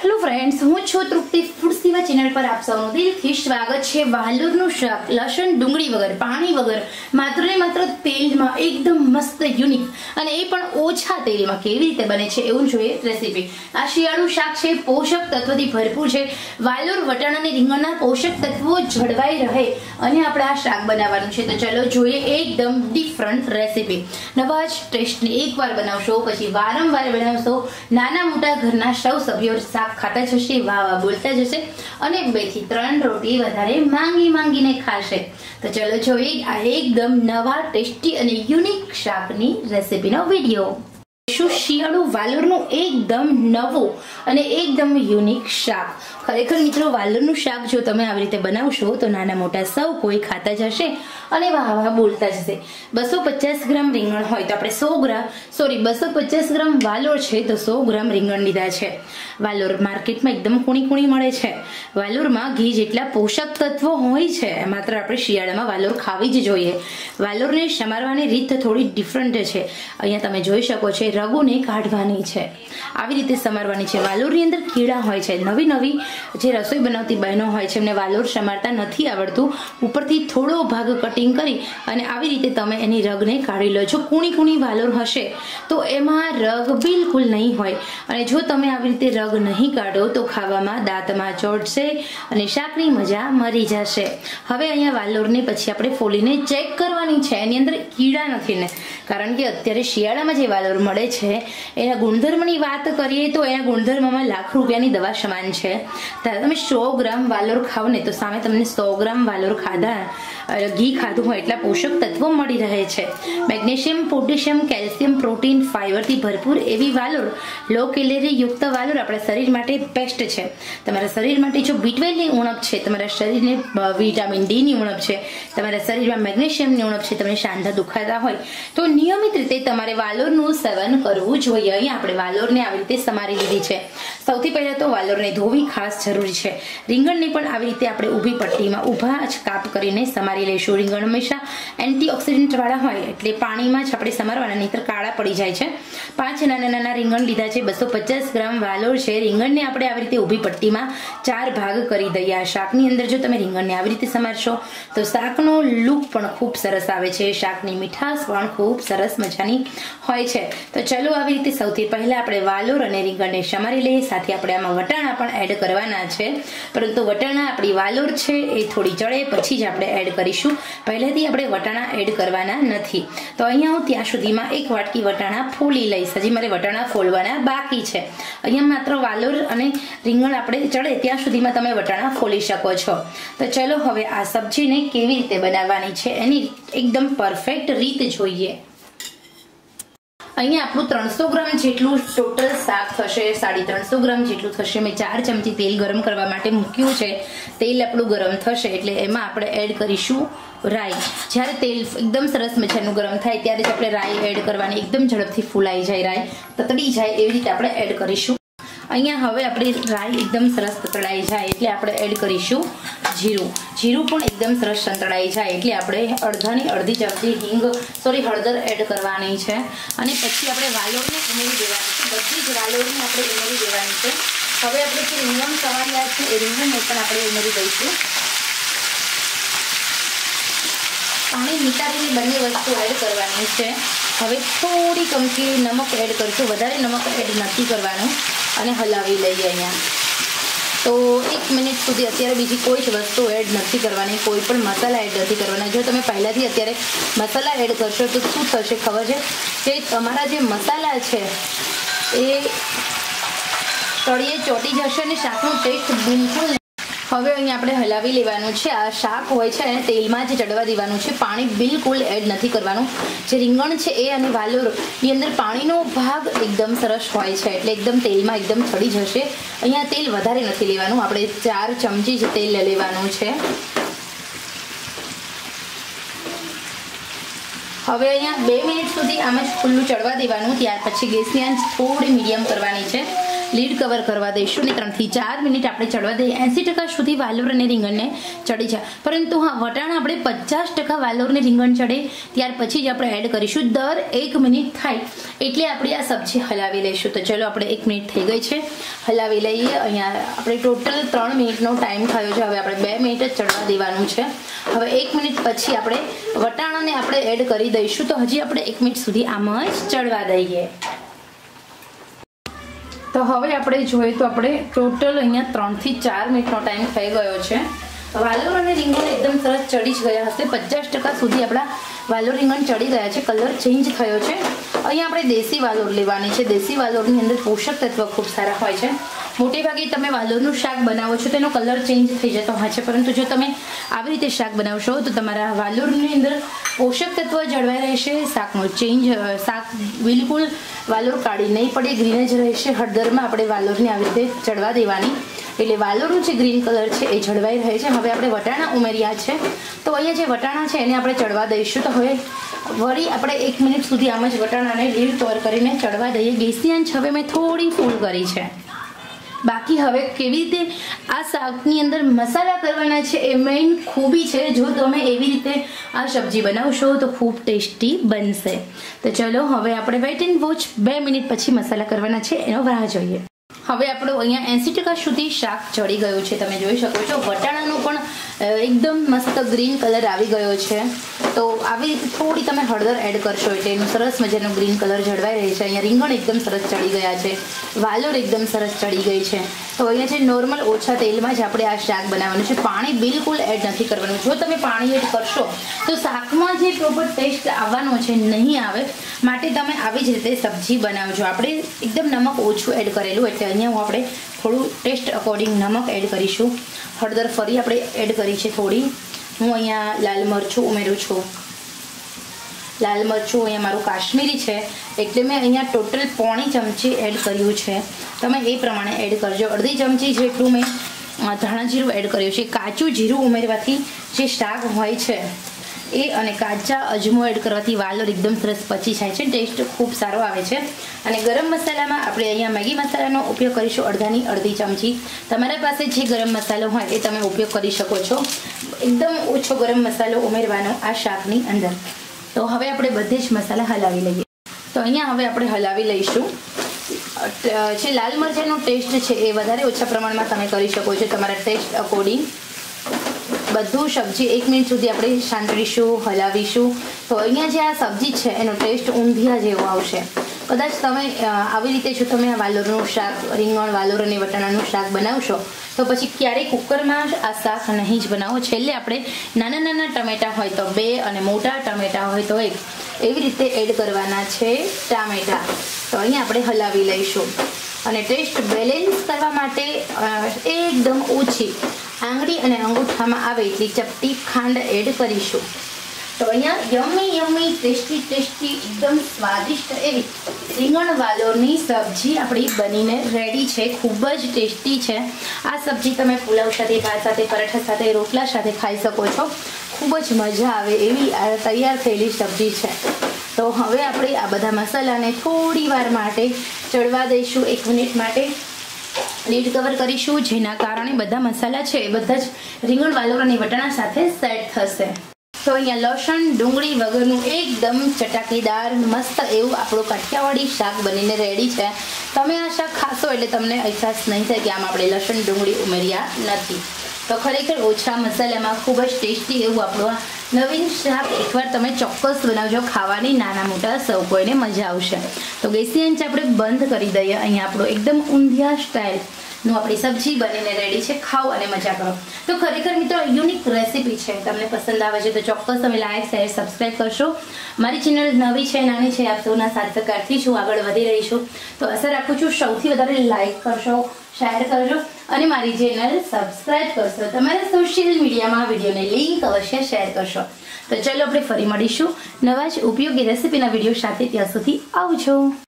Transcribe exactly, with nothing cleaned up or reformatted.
Hello friends, हूँ छो तृप्ति food सेवा चैनल पर आप सबનું દિલથી સ્વાગત છે। વાલોરનું શાક લસણ ડુંગળી વગર પાણી વગર માત્ર ને માત્ર તેલમાં એકદમ મસ્ત યુનિક અને એ પણ ઓછા તેલમાં કેવી રીતે બને છે એવું જોઈએ રેસીપી। આ શિયાળુ શાક છે, પોષક તત્વોથી ભરપૂર છે। વાલોર વટાણા અને રીંગણના પોષક તત્વો જળવાઈ રહે અને આપણે આ શાક બનાવવાનું છે। તો ચલો જોઈએ એકદમ ડિફરન્ટ રેસીપી। નવા જ ટેસ્ટની એકવાર બનાવશો પછી વારંવાર બનાવશો। નાના મોટા ઘરના સૌ સભ્યો શાક ખાતા જશે, વાહ વાહ બોલતા જશે અને બે થી ત્રણ રોટી વધારે માંગી માંગીને ખાશે। તો ચલો જોઈએ આ એકદમ નવા ટેસ્ટી અને યુનિક શાકની રેસીપીનો વિડીયો। શું શિયાળુ વાલોરનું એકદમ નવું અને એકદમ યુનિક શાક। ખરેખર મિત્રો, વાલોરનું શાક જો તમે આવી રીતે બનાવશો તો નાના મોટા સૌ કોઈ ખાતા જશે અને વાહ વાહ બોલતા જશે। બસો પચાસ ગ્રામ રીંગણ હોય તો આપણે સો ગ્રામ સોરી બસો પચાસ ગ્રામ વાલોર છે તો સો ગ્રામ રીંગણ લીધા છે। વાલોર માર્કેટમાં એકદમ કુણી કુણી મળે છે। વાલોરમાં ઘી જેટલા પોષક તત્વો હોય છે, માત્ર આપણે શિયાળામાં વાલોર ખાવી જ જોઈએ। વાલોરને સમારવાની રીત થોડી ડિફરન્ટ છે। અહીંયા તમે જોઈ શકો છો, રગોને કાઢવાની છે, આવી રીતે સમારવાની છે। વાલોરની અંદર કીડા હોય છે। નવી નવી જે રસોઈ બનાવતી બહેનો હોય છે એમને વાલોર સમારતા નથી આવડતું। ઉપરથી થોડો ભાગ કટિંગ કરી અને આવી રીતે તમે એની રગને કાઢી લો છો। કુણી કુણી વાલોર હશે તો એમાં રગ બિલકુલ નહીં હોય અને જો તમે આવી રીતે રગ નહીં કાઢો તો ખાવામાં દાંતમાં ચોટશે અને શાકની મજા મરી જશે। હવે અહીંયા વાલોરને પછી આપણે ફોલીને ચેક કરવાની છે, એની અંદર કીડા નથી ને, કારણ કે અત્યારે શિયાળામાં જે વાલોર મળે છે એના ગુણધર્મની વાત કરીએ તો એના ગુણધર્મમાં લાખ રૂપિયાની દવા સમાન છે। ત્યારે તમે સો ગ્રામ વાલોર ખાવ ને તો સામે તમને સો ગ્રામ વાલોર ખાધા ઘી ખાધું હોય એટલા પોષક તત્વો મળી રહે છે। મેગ્નેશિયમ, પોટેશિયમ, કેલ્શિયમ, પ્રોટીન, ફાઈબરથી ભરપૂર એવી વાલોર, લો કેલેરી યુક્ત વાલોર આપણા શરીર માટે બેસ્ટ છે। તમારા શરીર માટે જો બી ટ્વેલ્વની ઉણપ છે, તમારા શરીરને વિટામિન ડી ની ઉણપ છે, તમારા શરીરમાં મેગ્નેશિયમની ઉણપ છે, તમને સાંધા દુખાતા હોય તો નિયમિત રીતે તમારે વાલોરનું સેવન કરવું જોઈએ। અહીંયા આપણે વાલોરને આવી રીતે સમારી લીધી છે। સૌથી પહેલા તો વાલોરને ધોવી ખાસ જરૂરી છે। રીંગણને પણ આવી રીતે આપણે ઊભી પટ્ટીમાં ઊભા જ કાપ કરીને સમારી લઈશું। રીંગણ હંમેશા એન્ટીઓક્સિડન્ટ વાળા હોય એટલે પાણીમાં જ આપણે સમારવાના, નહીતર કાળા પડી જાય છે। પાંચ નાના નાના રીંગણ લીધા છે, બસો પચાસ ગ્રામ વાલોર છે। રીંગણને આપણે આવી રીતે ઊભી પટ્ટીમાં ચાર ભાગ કરી દઈએ। આ શાકની અંદર જો તમે રીંગણને આવી રીતે સમારશો તો શાકનો લુક પણ ખૂબ સરસ આવે છે, શાકની મીઠાશ પણ ખૂબ સરસ મજાની હોય છે। તો ચલો આવી રીતે સૌથી પહેલા આપણે વાલોર અને રીંગણને સમારી લઈએ, સાથે આપણે આમાં વટાણા પણ એડ કરવાના છે, પરંતુ વટાણા આપણી વાલોર છે એ થોડી ચડે પછી જ આપણે એડ કરીશું, પહેલેથી આપણે વટાણા એડ કરવાના નથી। તો અહીંયા હું ત્યાં સુધીમાં એક વાટકી વટાણા ફોલી લઈશ, હજી મારે વટાણા ફોલવાના બાકી છે। અહીંયા માત્ર વાલોર અને રીંગણ આપણે ચડે ત્યાં સુધીમાં તમે વટાણા ફોલી શકો છો। તો ચલો હવે આ સબ્જીને કેવી રીતે બનાવવાની છે એની એકદમ પરફેક્ટ રીત જોઈએ। અહીંયા આપણું ત્રણસો ગ્રામ જેટલું ટોટલ શાક થશે, સાડી ત્રણસો ગ્રામ જેટલું થશે। મેં ચાર ચમચી તેલ ગરમ કરવા માટે મૂક્યું છે। તેલ આપણું ગરમ થશે એટલે એમાં આપણે એડ કરીશું રાઈ। જ્યારે તેલ એકદમ સરસ મજાનું ગરમ થાય ત્યારે જ આપણે રાઈ એડ કરવાની, એકદમ ઝડપથી ફૂલાઈ જાય, રાઈ તતડી જાય એવી રીતે આપણે એડ કરીશું। અહીંયા હવે આપણે રાઈ એકદમ સરસ તતડાઈ જાય એટલે આપણે એડ કરીશું જીરું। જીરું પણ એકદમ સરસ સંતળાઈ જાય એટલે આપણે અડધાની અડધી ચમચી હિંગ સોરી હળદર એડ કરવાની છે અને પછી આપણે વાલોરને ઉમેરી દેવાની છે। બધી જ વાલોરને આપણે ઉમેરી દેવાની છે। હવે આપણે જે રીંગણ સમાર્યા છે એ રીંગણને પણ આપણે ઉમેરી દઈશું। પાણી નિતારીને બંને વસ્તુ એડ કરવાની છે। હવે થોડી કમથી નમક એડ કરીશું, વધારે નમક એડ નથી કરવાનું અને હલાવી લઈએ। અહીંયા તો એક મિનિટ સુધી અત્યારે બીજી કોઈ જ વસ્તુ એડ નથી કરવાની, કોઈ પણ મસાલા એડ નથી કરવાના। જો તમે પહેલાથી અત્યારે મસાલા એડ કરશો તો શું થશે ખબર છે કે તમારા જે મસાલા છે એ તળિયે ચોટી જશે અને શાકનો ટેસ્ટ બિલકુલ। હવે અહીંયા આપણે હલાવી લેવાનું છે। આ શાક હોય છે એને તેલમાં જ ચડવા દેવાનું છે, પાણી બિલકુલ એડ નથી કરવાનું। જે રીંગણ છે એ અને વાલોરની અંદર પાણીનો ભાગ એકદમ સરસ હોય છે એટલે એકદમ તેલમાં એકદમ ચડી જશે। અહીંયા તેલ વધારે નથી લેવાનું, આપણે ચાર ચમચી જ તેલ લેવાનું છે। હવે અહીંયા બે મિનિટ સુધી આમ જ ખુલ્લું ચડવા દેવાનું, ત્યાર પછી ગેસની આંચ થોડી મીડિયમ કરવાની છે। લીડ કવર કરવા દઈશું ને ત્રણથી ચાર મિનિટ આપણે ચડવા દઈએ. એંસી ટકા સુધી વાલોર અને રીંગણને ચડી જાય, પરંતુ હા વટાણા આપણે પચાસ ટકા વાલોર ને રીંગણ ચડે ત્યાર પછી જ આપણે એડ કરીશું. દર એક મિનિટ થાય એટલે આપણે આ સબ્જી હલાવી લઈશું. તો ચલો આપણે એક મિનિટ થઈ ગઈ છે, હલાવી લઈએ. અહીંયા આપણે ટોટલ ત્રણ મિનિટનો ટાઈમ થયો છે. હવે આપણે બે મિનિટ જ ચડવા દેવાનું છે. હવે એક મિનિટ પછી આપણે વટાણાને આપણે એડ કરી દઈશું. તો હજી આપણે એક મિનિટ સુધી આમ જ ચડવા દઈએ. તો હવે આપણે જોઈએ તો આપણે ટોટલ અહીંયા ત્રણથી ચાર મિનિટનો ટાઈમ થઈ ગયો છે. વાલોર અને રીંગણ એકદમ સરસ ચડી જ ગયા હશે. પચાસ ટકા સુધી આપણા વાલોર રીંગણ ચડી ગયા છે, કલર ચેન્જ થયો છે. અહીંયા આપણે દેશી વાલોર લેવાની છે. દેશી વાલોરની અંદર પોષક તત્વ ખૂબ સારા હોય છે. મોટે ભાગે તમે વાલોરનું શાક બનાવો છો તેનો કલર ચેન્જ થઈ જતો હોય છે, પરંતુ જો તમે આવી રીતે શાક બનાવશો તો તમારા વાલોરની અંદર પોષક તત્વ જળવાઈ રહેશે. શાકનો ચેન્જ શાક બિલકુલ વાલોર કાઢી નહીં પડે, ગ્રીન જ રહેશે. હળદરમાં આપણે વાલોરને આવી રીતે ચડવા દેવાની એટલે વાલોરનું જે ગ્રીન કલર છે એ જળવાઈ રહે છે. હવે આપણે વટાણા ઉમેર્યા છે, તો અહીંયા જે વટાણા છે એને આપણે ચડવા દઈશું. તો હવે વળી આપણે એક મિનિટ સુધી આમ જ વટાણાને લીડ કવર કરીને ચડવા દઈએ. ગેસની આંચ હવે મેં થોડી ફૂલ કરી છે. બાકી હવે કેવી રીતે આ શાકની અંદર મસાલા કરવાના છે એ મેઇન ખૂબી છે. જો તમે એવી રીતે આ સબ્જી બનાવશો તો ખૂબ ટેસ્ટી બનશે. તો ચલો હવે આપણે વેઇટ એન્ડ વોચ. બે મિનિટ પછી મસાલા કરવાના છે એનો રાહ જોઈએ. હવે આપણું અહીંયા એંસી ટકા સુધી શાક ચડી ગયું છે. તમે જોઈ શકો છો વટાણાનું પણ એકદમ મસ્ત ગ્રીન કલર આવી ગયો છે. તો આવી રીતે થોડી તમે હળદર એડ કરશો એટલે એનું સરસ મજાનું ગ્રીન કલર જળવાઈ રહે છે. અહીંયા રીંગણ એકદમ સરસ ચડી ગયા છે, વાલોર એકદમ સરસ ચડી ગઈ છે. તો અહીંયા છે નોર્મલ ઓછા તેલમાં જ આપણે આ શાક બનાવવાનું છે. પાણી બિલકુલ એડ નથી કરવાનું. જો તમે પાણી એડ કરશો તો શાકમાં જે પ્રોપર ટેસ્ટ આવવાનો છે નહીં આવે. માટે તમે આવી જ રીતે સબ્જી બનાવજો. આપણે એકદમ નમક ઓછું એડ કરેલું એટલે અહીંયા હું આપણે થોડું ટેસ્ટ અકોર્ડિંગ નમક એડ કરીશું. હળદર ફરી આપણે એડ કરી છે થોડી. હું અહીંયા લાલ મરચું ઉમેરું છું. લાલ મરચું અહીંયા મારું કાશ્મીરી છે એટલે મેં અહીંયા ટોટલ પોણી ચમચી એડ કર્યું છે. તમે એ પ્રમાણે એડ કરજો. અડધી ચમચી જેટલું મેં ધાણા જીરું એડ કર્યું છે. કાચું જીરું ઉમેરવાથી જે શાક હોય છે એ અને કાચા અજમો એડ કરવાથી વાલોર એકદમ સરસ પચી જાય છે, ટેસ્ટ ખૂબ સારો આવે છે. અને ગરમ મસાલામાં આપણે અહીંયા મેગી મસાલાનો ઉપયોગ કરીશું અડધાની અડધી ચમચી. તમારા પાસે જે ગરમ મસાલો હોય એ તમે ઉપયોગ કરી શકો છો. એકદમ ઓછો ગરમ મસાલો ઉમેરવાનો આ શાકની અંદર. તો હવે આપણે બધે જ મસાલા હલાવી લઈએ. તો અહીંયા હવે આપણે હલાવી લઈશું. જે લાલ મરચાંનો ટેસ્ટ છે એ વધારે ઓછા પ્રમાણમાં તમે કરી શકો છો તમારા ટેસ્ટ અકોર્ડિંગ. બધું સબ્જી એક મિનિટ સુધી આપણે સાંતળીશું, હલાવીશું. તો અહીંયા જે આ સબ્જી છે એનો ટેસ્ટ ઊંધિયા જેવો આવશે. કદાચ તમે આવી રીતે જો તમે આ વાલોરનું શાક, રીંગણ વાલોર અને વટાણાનું શાક બનાવશો તો પછી ક્યારેય કુકરમાં આ શાક નહીં જ બનાવો. છેલ્લે આપણે નાના નાના ટમેટા હોય તો બે અને મોટા ટમેટા હોય તો એક એવી રીતે એડ કરવાના છે ટામેટા. તો અહીંયા આપણે હલાવી લઈશું. અને ટેસ્ટ બેલેન્સ કરવા માટે એકદમ ઓછી આંગળી અને અંગૂઠામાં આવે એટલી ચપટી ખાંડ એડ કરીશું. તો અહીંયા યમ્મી યમ્મી ટેસ્ટી ટેસ્ટી એકદમ સ્વાદિષ્ટ એવી રીંગણ વાલોરની સબ્જી આપણી બનીને રેડી છે. ખૂબ જ ટેસ્ટી છે આ સબ્જી. તમે પુલાવ સાથે, ભાત સાથે, પરાઠા સાથે, રોટલા સાથે ખાઈ શકો છો. ખૂબ જ મજા આવે એવી આ તૈયાર થયેલી સબ્જી છે. તો હવે આપણે આ બધા મસાલાને થોડી વાર માટે ચડવા દઈશું. એક મિનિટ માટે લીડ કવર કરીશું, જેના કારણે બધા મસાલા છે એ બધા જ રીંગણ વાલોર અને વટાણા સાથે સેટ થશે. તો અહીંયા લસણ ડુંગળી વગરનું એકદમ ચટાકેદાર મસ્ત એવું આપણું કાઠિયાવાડી શાક બનીને રેડી છે. તમે આ શાક ખાશો એટલે તમને અહેસાસ નહીં થાય કે આમ આપણે લસણ ડુંગળી ઉમેર્યા નથી. તો ખરેખર ઓછા મસાલામાં ખૂબ જ ટેસ્ટી એવું આપણું આ નવીન શાક એકવાર તમે ચોક્કસ બનાવજો. ખાવાની નાના મોટા સૌ કોઈને મજા આવશે. તો ગેસની આંચ આપણે બંધ કરી દઈએ. અહીંયા આપણું એકદમ ઊંધિયા સ્ટાઇલ નું આપણી સબ્જી બનીને રેડી છે. ખાઓ અને મજા કરો. તો ખરેખર મિત્રો યુનિક રેસીપી છે. તમને પસંદ આવે છે તો ચોક્કસ તમે લાઈક, શેર, સબસ્ક્રાઈબ કરશો. મારી ચેનલ નવી છે, નાની છે, આપ સૌના સાથ સહકારથી હું આગળ વધી રહી છું. તો આશા રાખું છું સૌથી વધારે લાઈક કરશો, શેર કરજો અને મારી ચેનલ સબસ્ક્રાઈબ કરશો. તમારા સોશિયલ મીડિયામાં વિડીયોને લિંક અવશ્ય શેર કરશો. તો ચલો આપણે ફરી મળીશું નવા જ ઉપયોગી રેસીપીના વિડીયો સાથે. ત્યાં સુધી આવજો.